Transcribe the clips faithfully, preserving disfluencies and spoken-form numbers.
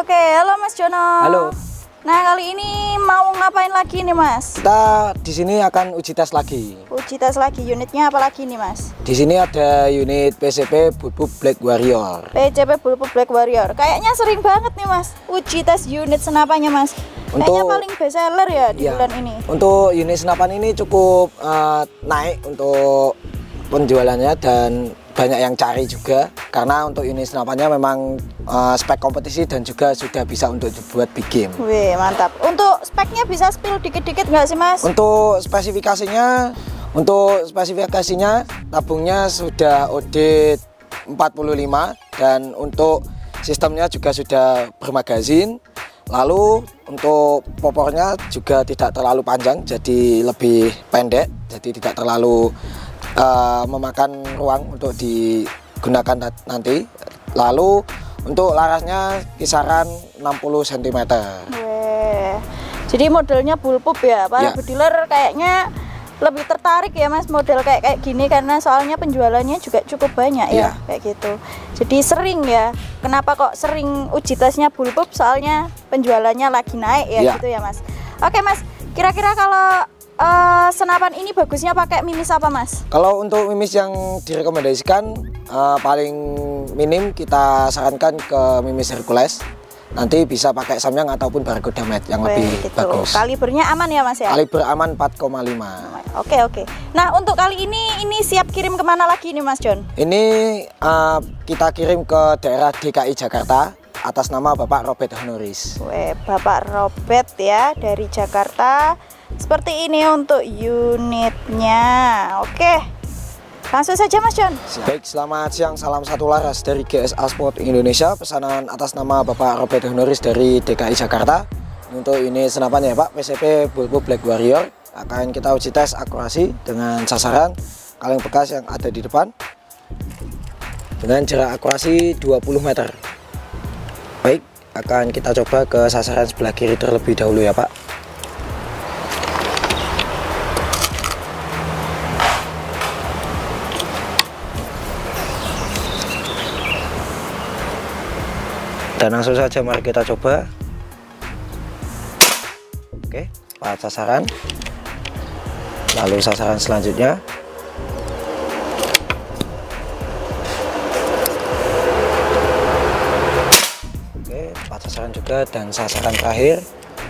Oke, halo Mas Jono. Halo. Nah, kali ini mau ngapain lagi nih, Mas? Kita di sini akan uji tes lagi. Uji tes lagi, unitnya apa lagi nih, Mas? Di sini ada unit P C P Bulbup Black Warrior. P C P Bulbup Black Warrior. Kayaknya sering banget nih, Mas, uji tes unit senapannya, Mas. Untuk, Kayaknya paling best seller ya di ya, bulan ini. Untuk unit senapan ini cukup uh, naik untuk penjualannya dan banyak yang cari juga karena untuk unit senapannya memang uh, spek kompetisi dan juga sudah bisa untuk dibuat big game. Wih, mantap. Untuk speknya bisa spill dikit-dikit nggak sih, Mas? Untuk spesifikasinya, untuk spesifikasinya tabungnya sudah O D empat puluh lima dan untuk sistemnya juga sudah bermagazin. Lalu untuk popornya juga tidak terlalu panjang, jadi lebih pendek, jadi tidak terlalu uh, memakan ruang untuk digunakan nanti. Lalu untuk larasnya kisaran enam puluh sentimeter. Weh. Jadi modelnya bulbup ya, para ya. bediler kayaknya lebih tertarik ya, Mas, model kayak kayak gini karena soalnya penjualannya juga cukup banyak ya, ya. kayak gitu. Jadi sering ya. Kenapa kok sering uji tesnya bulbup? Soalnya penjualannya lagi naik ya, ya. gitu ya, Mas. Oke, Mas. Kira-kira kalau uh, senapan ini bagusnya pakai mimis apa, Mas? Kalau untuk mimis yang direkomendasikan uh, paling minim kita sarankan ke mimis Hercules. Nanti bisa pakai Samyang ataupun Barracuda Med yang Weh, lebih gitu. bagus. Kalibernya aman ya, Mas ya? Kaliber aman empat koma lima. Oke oke. Nah, untuk kali ini ini siap kirim kemana lagi nih, Mas John? Ini uh, kita kirim ke daerah D K I Jakarta atas nama Bapak Robert Honoris. Weh, Bapak Robert ya dari Jakarta. Seperti ini untuk unitnya. Oke. Langsung saja, Mas John. Baik, selamat siang, salam satu laras dari G S A Sport Indonesia. Pesanan atas nama Bapak Robert Honoris dari D K I Jakarta. Untuk ini senapan ya Pak, P C P Bulbup Black Warrior. Akan kita uji tes akurasi dengan sasaran kaleng bekas yang ada di depan dengan jarak akurasi dua puluh meter. Baik, akan kita coba ke sasaran sebelah kiri terlebih dahulu ya Pak. Dan langsung saja mari kita coba. Oke, empat sasaran. Lalu sasaran selanjutnya. Oke, empat sasaran juga dan sasaran terakhir.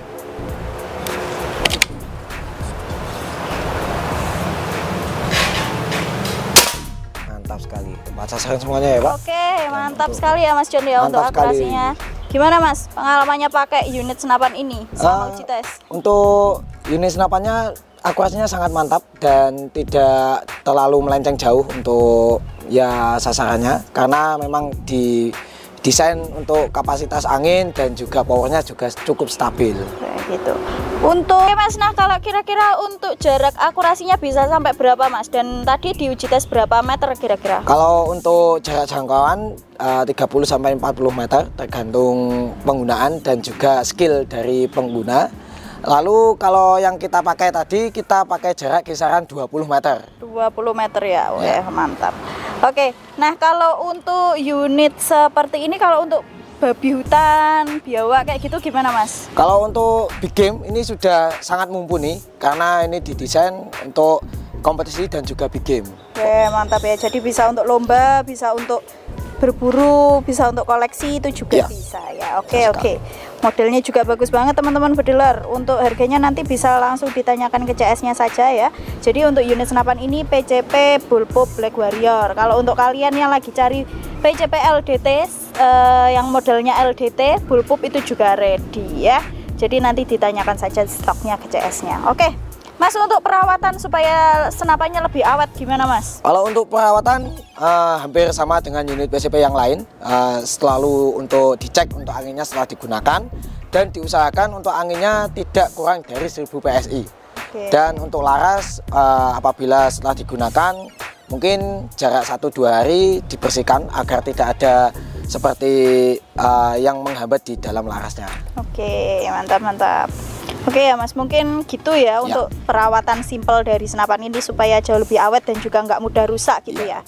Mantap sekali, empat sasaran semuanya ya Pak. Oke, mantap untuk, sekali ya Mas John ya untuk sekali. akurasinya. Gimana Mas pengalamannya pakai unit senapan ini selama uh, uji tes? Untuk unit senapannya akurasinya sangat mantap dan tidak terlalu melenceng jauh untuk ya sasarannya karena memang di desain untuk kapasitas angin dan juga powernya juga cukup stabil. Kayak gitu. Untuk Oke Mas, nah kalau kira-kira untuk jarak akurasinya bisa sampai berapa Mas? Dan tadi diuji tes berapa meter kira-kira? Kalau untuk jarak jangkauan uh, tiga puluh sampai empat puluh meter tergantung penggunaan dan juga skill dari pengguna. Lalu kalau yang kita pakai tadi kita pakai jarak kisaran dua puluh meter. dua puluh meter ya. Wah, ya. Mantap. Oke. Nah, kalau untuk unit seperti ini kalau untuk babi hutan, biawak kayak gitu gimana Mas? Kalau untuk big game ini sudah sangat mumpuni karena ini didesain untuk kompetisi dan juga big game. Oke, mantap ya. Jadi bisa untuk lomba, bisa untuk berburu, bisa untuk koleksi itu juga ya. Bisa ya. Oke oke. Modelnya juga bagus banget teman-teman bediler. Untuk harganya nanti bisa langsung ditanyakan ke C S-nya saja ya. Jadi untuk unit senapan ini P C P Bulbup Black Warrior. Kalau untuk kalian yang lagi cari P C P L D T eh, yang modelnya L D T Bulbup itu juga ready ya. Jadi nanti ditanyakan saja stoknya ke C S-nya. Oke. Mas, untuk perawatan supaya senapannya lebih awet gimana Mas? Kalau untuk perawatan uh, hampir sama dengan unit P C P yang lain, uh, selalu untuk dicek untuk anginnya setelah digunakan dan diusahakan untuk anginnya tidak kurang dari seribu P S I. Oke. Dan untuk laras uh, apabila setelah digunakan mungkin jarak satu dua hari dibersihkan agar tidak ada seperti uh, yang menghambat di dalam larasnya. Oke, mantap mantap. Oke ya Mas, mungkin gitu ya, ya untuk perawatan simpel dari senapan ini supaya jauh lebih awet dan juga nggak mudah rusak gitu ya. ya.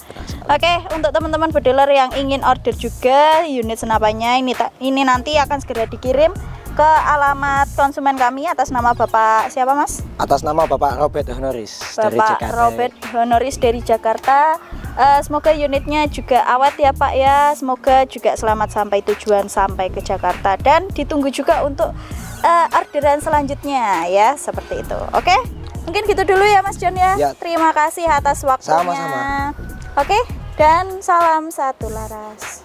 Oke, untuk teman-teman bediler yang ingin order juga unit senapannya ini ini nanti akan segera dikirim ke alamat konsumen kami atas nama Bapak siapa Mas? Atas nama Bapak Robert Honoris dari Bapak Jakarta. Robert Honoris dari Jakarta. Uh, semoga unitnya juga awet ya Pak ya. Semoga juga selamat sampai tujuan sampai ke Jakarta dan ditunggu juga untuk uh, orderan selanjutnya ya seperti itu. Oke, mungkin gitu dulu ya Mas John ya. Ya. Terima kasih atas waktunya. Sama-sama. Oke, dan salam satu laras.